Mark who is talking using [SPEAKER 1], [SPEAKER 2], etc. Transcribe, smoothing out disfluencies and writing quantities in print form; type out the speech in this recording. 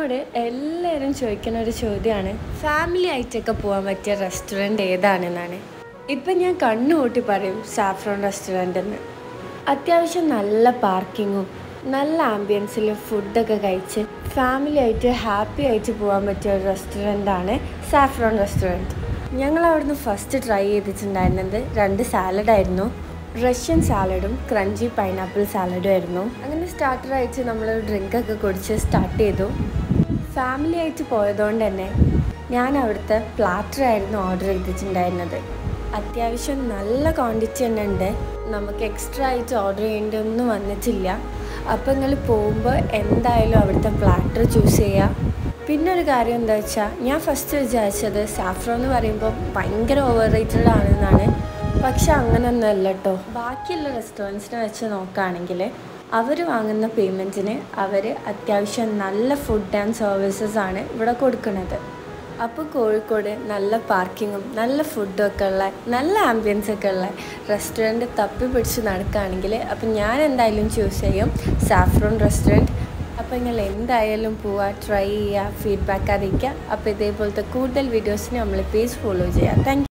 [SPEAKER 1] എന്നോട് എല്ലാവരും ചോദിക്കുന്ന ഒരു ചോദ്യമാണ് ഫാമിലി ആയിട്ടൊക്കെ പോകാൻ പറ്റിയ റെസ്റ്റോറൻറ്റ് ഏതാണെന്നാണ്. ഇപ്പം ഞാൻ കണ്ണുകൂട്ടി പറയും സാഫ്രോൺ റെസ്റ്റോറൻ്റ് എന്ന്. അത്യാവശ്യം നല്ല പാർക്കിങ്ങും നല്ല ആംബിയൻസിലും ഫുഡൊക്കെ കഴിച്ച് ഫാമിലി ആയിട്ട് ഹാപ്പി ആയിട്ട് പോകാൻ പറ്റിയ ഒരു റെസ്റ്റോറൻ്റാണ് സാഫ്രോൺ റെസ്റ്റോറൻറ്റ്. ഞങ്ങൾ അവിടുന്ന് ഫസ്റ്റ് ട്രൈ ചെയ്തിട്ടുണ്ടായിരുന്നത് 2 സാലഡായിരുന്നു. റഷ്യൻ സാലഡും ക്രഞ്ചി പൈനാപ്പിൾ സാലഡും ആയിരുന്നു. അങ്ങനെ സ്റ്റാർട്ടർ അയച്ച് നമ്മളൊരു ഡ്രിങ്കൊക്കെ കുടിച്ച് സ്റ്റാർട്ട് ചെയ്തു. ഫാമിലി ആയിട്ട് പോയതുകൊണ്ട് തന്നെ ഞാൻ അവിടുത്തെ പ്ലാറ്റർ ആയിരുന്നു ഓർഡർ ചെയ്തിട്ടുണ്ടായിരുന്നത്. അത്യാവശ്യം നല്ല ക്വാണ്ടിറ്റി തന്നെ ഉണ്ട്. നമുക്ക് എക്സ്ട്രാ ആയിട്ട് ഓർഡർ ചെയ്യേണ്ടതൊന്നും വന്നിട്ടില്ല. അപ്പോൾ നിങ്ങൾ പോകുമ്പോൾ എന്തായാലും അവിടുത്തെ പ്ലാറ്റർ ചൂസ് ചെയ്യുക. പിന്നെ ഒരു കാര്യം എന്താ വെച്ചാൽ, ഞാൻ ഫസ്റ്റ് വിചാരിച്ചത് സാഫ്രോൺ എന്ന് പറയുമ്പോൾ ഭയങ്കര ഓവർ റേറ്റഡ് ആണെന്നാണ്. പക്ഷെ അങ്ങനെയൊന്നുമല്ല കേട്ടോ. ബാക്കിയുള്ള റെസ്റ്റോറൻറ്റ്സിനെ വെച്ച് നോക്കുകയാണെങ്കിൽ അവർ വാങ്ങുന്ന പേയ്മെൻറ്റിന് അവർ അത്യാവശ്യം നല്ല ഫുഡ് ആൻഡ് സർവീസസ് ആണ് ഇവിടെ കൊടുക്കുന്നത്. അപ്പോൾ കോഴിക്കോട് നല്ല പാർക്കിങ്ങും നല്ല ഫുഡും ഒക്കെ ഉള്ള നല്ല ആംബിയൻസൊക്കെ ഉള്ള റെസ്റ്റോറൻറ്റ് തപ്പി പിടിച്ച് നടക്കുകയാണെങ്കിൽ അപ്പോൾ ഞാൻ എന്തായാലും ചൂസ് ചെയ്യും സാഫ്രോൺ റെസ്റ്റോറൻറ്റ്. അപ്പോൾ നിങ്ങൾ എന്തായാലും പോവുക, ട്രൈ ചെയ്യുക, ഫീഡ്ബാക്ക് അറിയിക്കുക. അപ്പോൾ ഇതേപോലത്തെ കൂടുതൽ വീഡിയോസിന് നമ്മൾ പേജ് ഫോളോ ചെയ്യുക. Thank U.